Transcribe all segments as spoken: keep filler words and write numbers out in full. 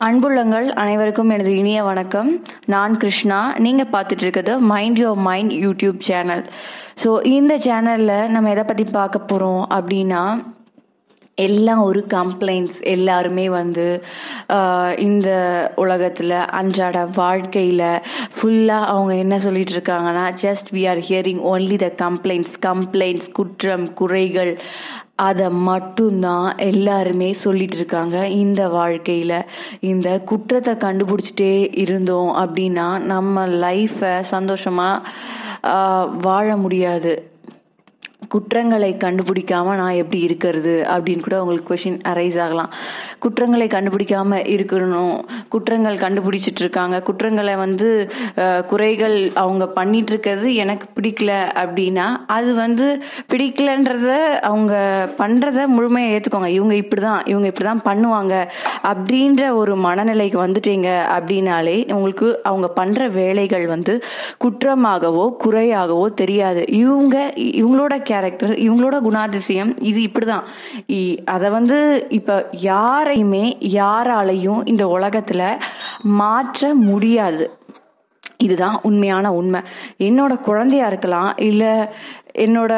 அன்புள்ளங்கள் அனைவருக்கும் எனது இனிய வணக்கம். நான் கிருஷ்ணா. நீங்கள் பார்த்துட்டு இருக்கிறது mind your mind YouTube channel. So இந்த சேனலில் நம்ம எதை பற்றி பார்க்க போகிறோம் அப்படின்னா, எல்லாம் ஒரு கம்ப்ளைண்ட்ஸ். எல்லாருமே வந்து இந்த உலகத்தில் அன்றாட வாழ்க்கையில் ஃபுல்லாக அவங்க என்ன சொல்லிட்டு இருக்காங்கன்னா, just we are hearing only the complaints complaints குற்றம் குறைகள் அதை மட்டும்தான் எல்லாருமே சொல்லிட்டு இருக்காங்க. இந்த வாழ்க்கையில் இந்த குற்றத்தை கண்டுபிடிச்சிட்டே இருந்தோம் அப்படின்னா நம்ம லைஃப்பை சந்தோஷமாக வாழ முடியாது. குற்றங்களை கண்டுபிடிக்காம நான் எப்படி இருக்கிறது அப்படின்னு கூட உங்களுக்கு கொஷின் அரைஸ் ஆகலாம். குற்றங்களை கண்டுபிடிக்காம இருக்கணும், குற்றங்கள் கண்டுபிடிச்சிட்டு இருக்காங்க, குற்றங்களை வந்து குறைகள் அவங்க பண்ணிட்டு இருக்கிறது எனக்கு பிடிக்கல அப்படின்னா அது வந்து பிடிக்கலன்றத அவங்க பண்றத முழுமையாக ஏற்றுக்கோங்க. இவங்க இப்படிதான் இவங்க இப்படிதான் பண்ணுவாங்க அப்படின்ற ஒரு மனநிலைக்கு வந்துட்டீங்க அப்படின்னாலே உங்களுக்கு அவங்க பண்ற வேலைகள் வந்து குற்றமாகவோ குறையாகவோ தெரியாது. இவங்க இவங்களோட கேரக்டர், இவங்களோட குணாதிசயம் இது இப்படிதான். அதை வந்து இப்ப யாரையுமே யாராலையும் இந்த உலகத்துல மாற்ற முடியாது. இதுதான் உண்மையான உண்மை. என்னோட குழந்தையா இருக்கலாம், இல்ல என்னோட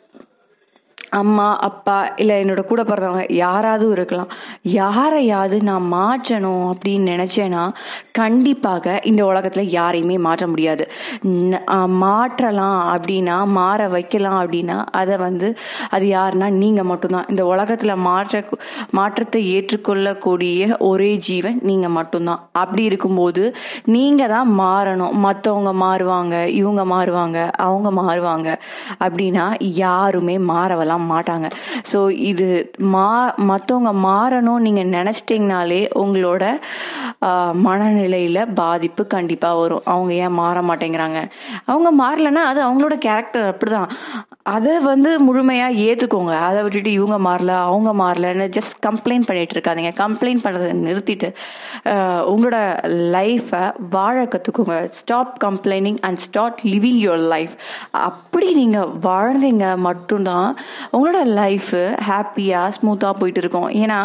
அம்மா அப்பா இல்லை என்னோட கூட பிறந்தவங்க யாராவது இருக்கலாம். யாரையாவது நான் மாற்றணும் அப்படின்னு நினைச்சேன்னா கண்டிப்பாக இந்த உலகத்தில் யாரையுமே மாற்ற முடியாது. மாற்றலாம் அப்படின்னா, மாற வைக்கலாம் அப்படின்னா அதை வந்து அது யாருன்னா நீங்கள் மட்டும்தான். இந்த உலகத்தில் மாற்ற மாற்றத்தை ஏற்றுக்கொள்ளக்கூடிய ஒரே ஜீவன் நீங்கள் மட்டும்தான். அப்படி இருக்கும்போது நீங்கள் தான் மாறணும். மற்றவங்க மாறுவாங்க, இவங்க மாறுவாங்க, அவங்க மாறுவாங்க அப்படின்னா யாருமே மாறவலாம் மாட்டாங்க. ஸோ இது மா மற்றவங்க மாறணும் நீங்கள் நினச்சிட்டிங்கனாலே உங்களோட மனநிலையில் பாதிப்பு கண்டிப்பாக வரும். அவங்க ஏன் மாற மாட்டேங்கிறாங்க, அவங்க மாறலைன்னா அது அவங்களோட கேரக்டர் அப்படிதான். அதை வந்து முழுமையாக ஏற்றுக்கோங்க. அதை விட்டுட்டு இவங்க மாறல அவங்க மாறலன்னு ஜஸ்ட் கம்ப்ளைண்ட் பண்ணிட்டு இருக்காதீங்க. கம்ப்ளைண்ட் பண்ணுறதை நிறுத்திட்டு உங்களோட லைஃப்பை வாழ கற்றுக்கோங்க. Stop complaining and start living your life. அப்படி நீங்கள் வாழ்ந்தீங்க மட்டும்தான் உங்களோட லைஃபு ஹாப்பியாக ஸ்மூத்தாக போயிட்டு இருக்கும். ஏன்னா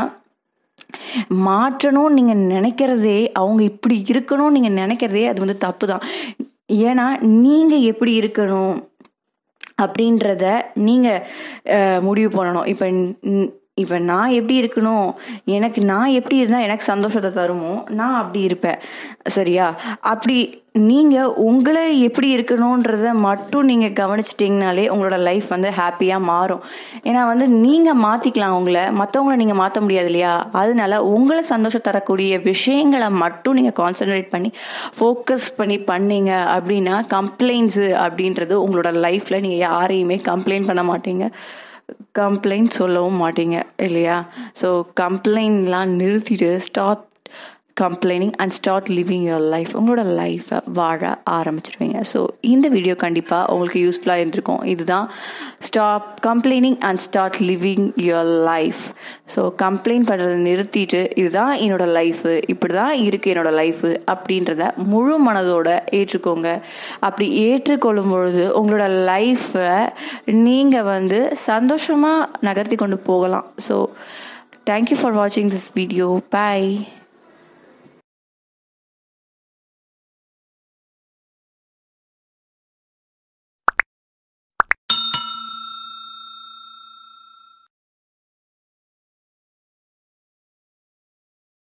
மாற்றணும்னு நீங்கள் நினைக்கிறதே, அவங்க இப்படி இருக்கணும்னு நீங்கள் நினைக்கிறதே அது வந்து தப்பு தான். ஏன்னா நீங்கள் எப்படி இருக்கணும் அப்படின்றத நீங்கள் முடிவு பண்ணணும். இப்போ இப்போ நான் எப்படி இருக்கணும், எனக்கு நான் எப்படி இருந்தால் எனக்கு சந்தோஷத்தை தருமோ நான் அப்படி இருப்பேன். சரியா? அப்படி நீங்கள் உங்களை எப்படி இருக்கணுன்றத மட்டும் நீங்கள் கவனிச்சிட்டிங்கனாலே உங்களோட லைஃப் வந்து ஹாப்பியாக மாறும். ஏன்னா வந்து நீங்கள் மாற்றிக்கலாம் உங்களை, மற்றவங்கள நீங்கள் மாற்ற முடியாது இல்லையா? அதனால உங்களை சந்தோஷம் தரக்கூடிய விஷயங்களை மட்டும் நீங்கள் கான்சன்ட்ரேட் பண்ணி ஃபோக்கஸ் பண்ணி பண்ணீங்க அப்படின்னா கம்ப்ளைண்ட்ஸு அப்படின்றது உங்களோட லைஃப்பில் நீங்கள் யாரையுமே கம்ப்ளைண்ட் பண்ண மாட்டீங்க, கம்ப்ளைண்ட் சொல்லவும் மாட்டீங்க இல்லையா? ஸோ கம்ப்ளைண்ட்லாம் நிறுத்திட்டு stop complaining and start living your life. உங்களோட லைஃப்பை வாழ ஆரம்பிச்சிருவீங்க. ஸோ இந்த வீடியோ கண்டிப்பாக உங்களுக்கு யூஸ்ஃபுல்லாக இருந்திருக்கும். இதுதான் stop complaining and start living your life. So complaint பண்ணுறதை நிறுத்திட்டு இதுதான் என்னோட லைஃபு, இப்படி தான் இருக்குது என்னோட லைஃபு அப்படின்றத முழு மனதோட ஏற்றுக்கோங்க. அப்படி ஏற்றுக்கொள்ளும் பொழுது உங்களோட லைஃப்பை நீங்கள் வந்து சந்தோஷமாக நகர்த்தி கொண்டு போகலாம். ஸோ தேங்க்யூ ஃபார் வாட்சிங் திஸ் வீடியோ. பாய்.